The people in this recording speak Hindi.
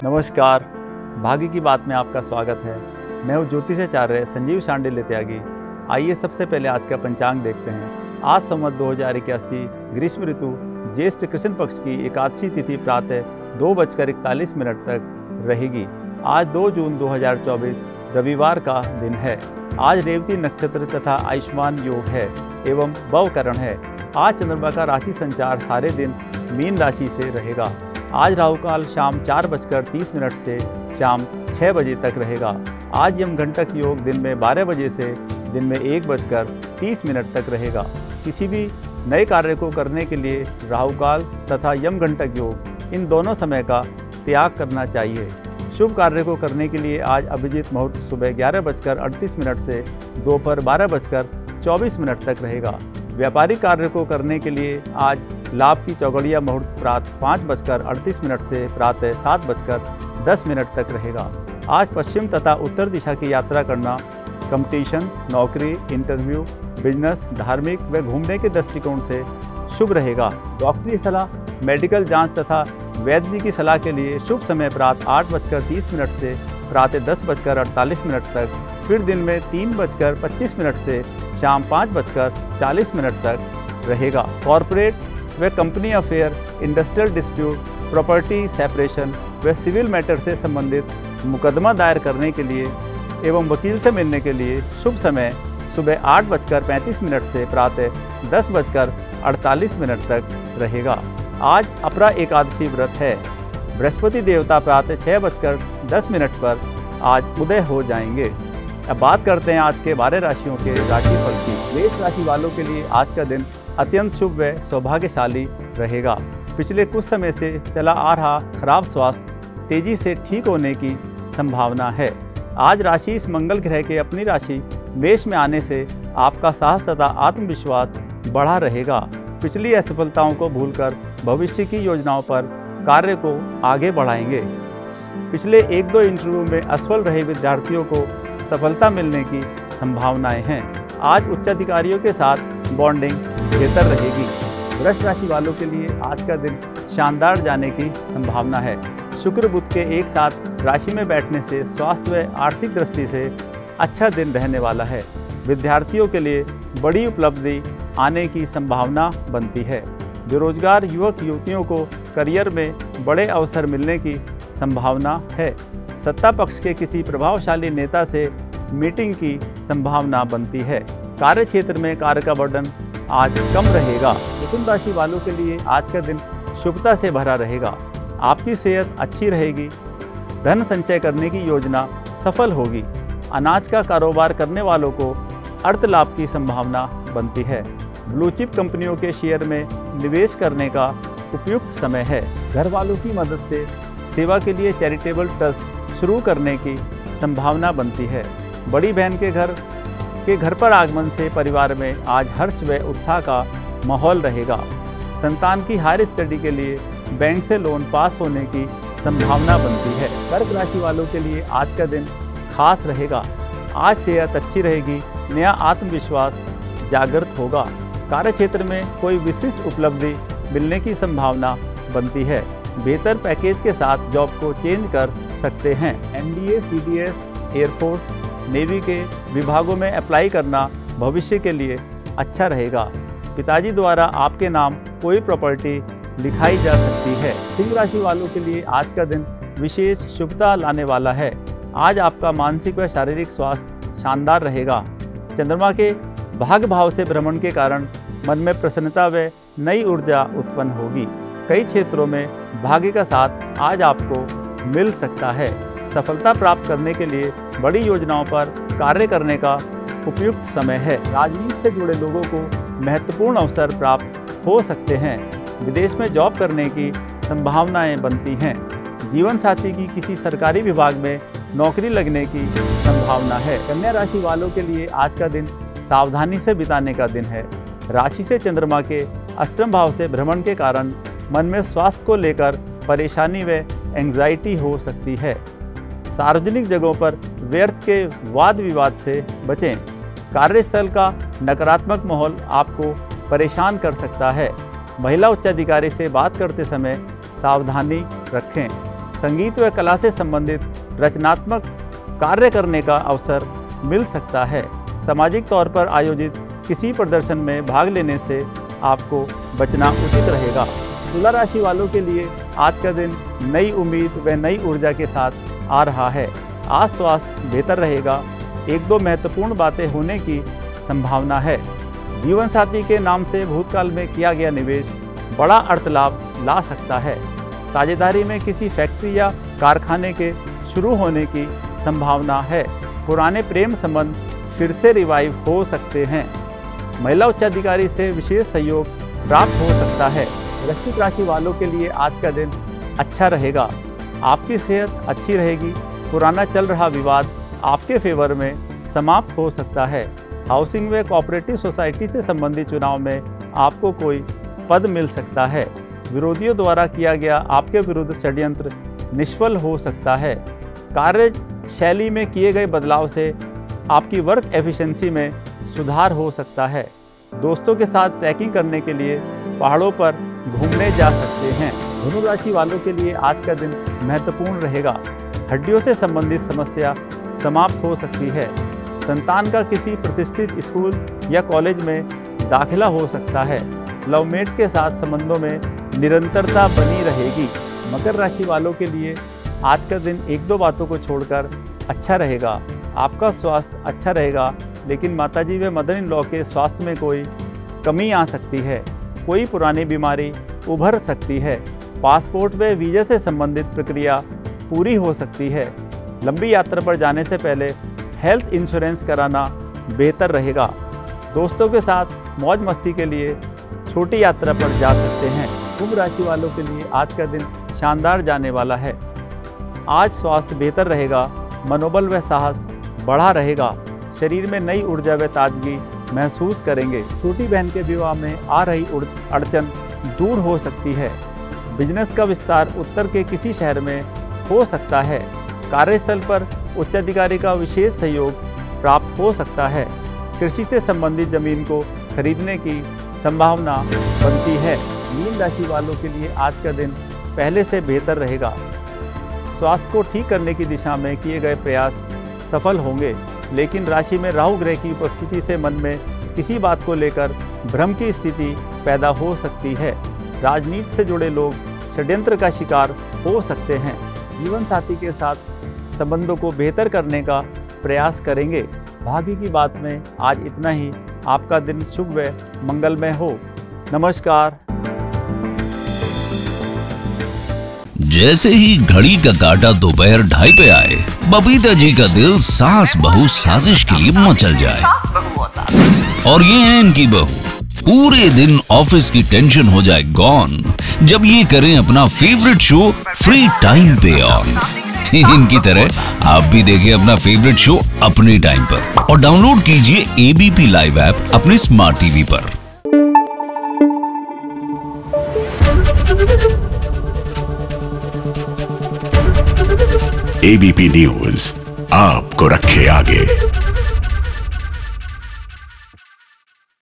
नमस्कार, भाग्य की बात में आपका स्वागत है। मैं हूँ ज्योतिषाचार्य संजीव शांडिल्य त्यागी। आइए सबसे पहले आज का पंचांग देखते हैं। आज संवत 2081 ग्रीष्म ऋतु ज्येष्ठ कृष्ण पक्ष की एकादशी तिथि प्रातः 2:41 तक रहेगी। आज 2 जून 2024 रविवार का दिन है। आज रेवती नक्षत्र तथा आयुष्मान योग है एवं भवकरण है। आज चंद्रमा का राशि संचार सारे दिन मीन राशि से रहेगा। आज राहु काल शाम 4:30 से शाम 6 बजे तक रहेगा। आज यमघंटक योग दिन में 12 बजे से दिन में 1:30 तक रहेगा। किसी भी नए कार्य को करने के लिए राहु काल तथा यमघंटक योग इन दोनों समय का त्याग करना चाहिए। शुभ कार्य को करने के लिए आज अभिजीत मुहूर्त सुबह 11:38 से दोपहर 12:24 तक रहेगा। व्यापारिक कार्य को करने के लिए आज लाभ की चौगड़िया मुहूर्त प्रातः 5:38 से प्रातः 7:10 तक रहेगा। आज पश्चिम तथा उत्तर दिशा की यात्रा करना कंपटीशन, नौकरी, इंटरव्यू, बिजनेस, धार्मिक व घूमने के दृष्टिकोण से शुभ रहेगा। डॉक्टरी सलाह, मेडिकल जांच तथा वैद्य जी की सलाह के लिए शुभ समय प्रातः 8:30 से प्रातः 10:48 तक, फिर दिन में 3:25 से शाम 5:40 तक रहेगा। कॉरपोरेट व company affair, industrial dispute, property separation व सिविल मैटर से संबंधित मुकदमा दायर करने के लिए एवं वकील से मिलने के लिए शुभ समय सुबह 8:35 से प्रातः 10:48 तक रहेगा। आज अपरा एकादशी व्रत है। बृहस्पति देवता प्रातः 6:10 पर आज उदय हो जाएंगे। अब बात करते हैं आज के 12 राशियों के राशिफल की। मेष राशि वालों के लिए आज का दिन अत्यंत शुभ व सौभाग्यशाली रहेगा। पिछले कुछ समय से चला आ रहा खराब स्वास्थ्य तेजी से ठीक होने की संभावना है। आज राशि इस मंगल ग्रह के अपनी राशि मेष में आने से आपका साहस तथा आत्मविश्वास बढ़ा रहेगा। पिछली असफलताओं को भूलकर भविष्य की योजनाओं पर कार्य को आगे बढ़ाएंगे। पिछले 1-2 इंटरव्यू में असफल रहे विद्यार्थियों को सफलता मिलने की संभावनाएं हैं। आज उच्चाधिकारियों के साथ बॉन्डिंग बेहतर रहेगी। वृष राशि वालों के लिए आज का दिन शानदार जाने की संभावना है। शुक्र बुध के एक साथ राशि में बैठने से स्वास्थ्य व आर्थिक दृष्टि से अच्छा दिन रहने वाला है। विद्यार्थियों के लिए बड़ी उपलब्धि आने की संभावना बनती है। बेरोजगार युवक युवतियों को करियर में बड़े अवसर मिलने की संभावना है। सत्ता पक्ष के किसी प्रभावशाली नेता से मीटिंग की संभावना बनती है। कार्य क्षेत्र में कार्य का बर्डन आज कम रहेगा। मिथुन राशि वालों के लिए आज का दिन शुभता से भरा रहेगा। आपकी सेहत अच्छी रहेगी। धन संचय करने की योजना सफल होगी। अनाज का कारोबार करने वालों को अर्थ लाभ की संभावना बनती है। ब्लू चिप कंपनियों के शेयर में निवेश करने का उपयुक्त समय है। घर वालों की मदद से सेवा के लिए चैरिटेबल ट्रस्ट शुरू करने की संभावना बनती है। बड़ी बहन के घर पर आगमन से परिवार में आज हर्ष व उत्साह का माहौल रहेगा। संतान की हायर स्टडी के लिए बैंक से लोन पास होने की संभावना बनती है। कर्क राशि वालों के लिए आज का दिन खास रहेगा। आज सेहत अच्छी रहेगी। नया आत्मविश्वास जागृत होगा। कार्य क्षेत्र में कोई विशिष्ट उपलब्धि मिलने की संभावना बनती है। बेहतर पैकेज के साथ जॉब को चेंज कर सकते हैं। एनडीए, सीडीएस, एयरफोर्स, नेवी के विभागों में अप्लाई करना भविष्य के लिए अच्छा रहेगा। पिताजी द्वारा आपके नाम कोई प्रॉपर्टी लिखाई जा सकती है। सिंह राशि वालों के लिए आज का दिन विशेष शुभता लाने वाला है। आज आपका मानसिक व शारीरिक स्वास्थ्य शानदार रहेगा। चंद्रमा के भाग्य भाव से भ्रमण के कारण मन में प्रसन्नता व नई ऊर्जा उत्पन्न होगी। कई क्षेत्रों में भाग्य का साथ आज आपको मिल सकता है। सफलता प्राप्त करने के लिए बड़ी योजनाओं पर कार्य करने का उपयुक्त समय है। राजनीति से जुड़े लोगों को महत्वपूर्ण अवसर प्राप्त हो सकते हैं। विदेश में जॉब करने की संभावनाएं बनती हैं। जीवन साथी की किसी सरकारी विभाग में नौकरी लगने की संभावना है। कन्या राशि वालों के लिए आज का दिन सावधानी से बिताने का दिन है। राशि से चंद्रमा के अष्टम भाव से भ्रमण के कारण मन में स्वास्थ्य को लेकर परेशानी व एंग्जाइटी हो सकती है। सार्वजनिक जगहों पर व्यर्थ के वाद विवाद से बचें। कार्यस्थल का नकारात्मक माहौल आपको परेशान कर सकता है। महिला उच्चाधिकारी से बात करते समय सावधानी रखें। संगीत व कला से संबंधित रचनात्मक कार्य करने का अवसर मिल सकता है। सामाजिक तौर पर आयोजित किसी प्रदर्शन में भाग लेने से आपको बचना उचित रहेगा। तुला राशि वालों के लिए आज का दिन नई उम्मीद व नई ऊर्जा के साथ आ रहा है। आज स्वास्थ्य बेहतर रहेगा। एक दो महत्वपूर्ण बातें होने की संभावना है। जीवन साथी के नाम से भूतकाल में किया गया निवेश बड़ा अर्थ लाभ ला सकता है। साझेदारी में किसी फैक्ट्री या कारखाने के शुरू होने की संभावना है। पुराने प्रेम संबंध फिर से रिवाइव हो सकते हैं। महिला उच्चाधिकारी से विशेष सहयोग प्राप्त हो सकता है। वृश्चिक राशि वालों के लिए आज का दिन अच्छा रहेगा। आपकी सेहत अच्छी रहेगी। पुराना चल रहा विवाद आपके फेवर में समाप्त हो सकता है। हाउसिंग व कोऑपरेटिव सोसाइटी से संबंधित चुनाव में आपको कोई पद मिल सकता है। विरोधियों द्वारा किया गया आपके विरुद्ध षड्यंत्र निष्फल हो सकता है। कार्य शैली में किए गए बदलाव से आपकी वर्क एफिशिएंसी में सुधार हो सकता है। दोस्तों के साथ ट्रैकिंग करने के लिए पहाड़ों पर घूमने जा सकते हैं। धनु राशि वालों के लिए आज का दिन महत्वपूर्ण रहेगा। हड्डियों से संबंधित समस्या समाप्त हो सकती है। संतान का किसी प्रतिष्ठित स्कूल या कॉलेज में दाखिला हो सकता है। लवमेट के साथ संबंधों में निरंतरता बनी रहेगी। मकर राशि वालों के लिए आज का दिन एक दो बातों को छोड़कर अच्छा रहेगा। आपका स्वास्थ्य अच्छा रहेगा, लेकिन माताजी व मदर इन लॉ के स्वास्थ्य में कोई कमी आ सकती है। कोई पुरानी बीमारी उभर सकती है। पासपोर्ट व वीज़ा से संबंधित प्रक्रिया पूरी हो सकती है। लंबी यात्रा पर जाने से पहले हेल्थ इंश्योरेंस कराना बेहतर रहेगा। दोस्तों के साथ मौज मस्ती के लिए छोटी यात्रा पर जा सकते हैं। कुंभ राशि वालों के लिए आज का दिन शानदार जाने वाला है। आज स्वास्थ्य बेहतर रहेगा। मनोबल व साहस बढ़ा रहेगा। शरीर में नई ऊर्जा व ताजगी महसूस करेंगे। छोटी बहन के विवाह में आ रही अड़चन दूर हो सकती है। बिजनेस का विस्तार उत्तर के किसी शहर में हो सकता है। कार्यस्थल पर उच्चाधिकारी का विशेष सहयोग प्राप्त हो सकता है। कृषि से संबंधित जमीन को खरीदने की संभावना बनती है। मीन राशि वालों के लिए आज का दिन पहले से बेहतर रहेगा। स्वास्थ्य को ठीक करने की दिशा में किए गए प्रयास सफल होंगे, लेकिन राशि में राहु ग्रह की उपस्थिति से मन में किसी बात को लेकर भ्रम की स्थिति पैदा हो सकती है। राजनीति से जुड़े लोग षड्यंत्र का शिकार हो सकते हैं। जीवन साथी के साथ संबंधों को बेहतर करने का प्रयास करेंगे। भाग्य की बात में आज इतना ही। आपका दिन शुभ व मंगलमय हो। नमस्कार। जैसे ही घड़ी का काटा दोपहर 2:30 पे आए, बबीता जी का दिल सास बहू साजिश के लिए मचल जाए। और ये है इनकी बहू। पूरे दिन ऑफिस की टेंशन हो जाए गॉन जब ये करें अपना फेवरेट शो फ्री टाइम पे ऑन। इनकी तरह आप भी देखिए अपना फेवरेट शो अपने टाइम पर और डाउनलोड कीजिए एबीपी लाइव ऐप अपने स्मार्ट टीवी पर। एबीपी न्यूज आपको रखे आगे।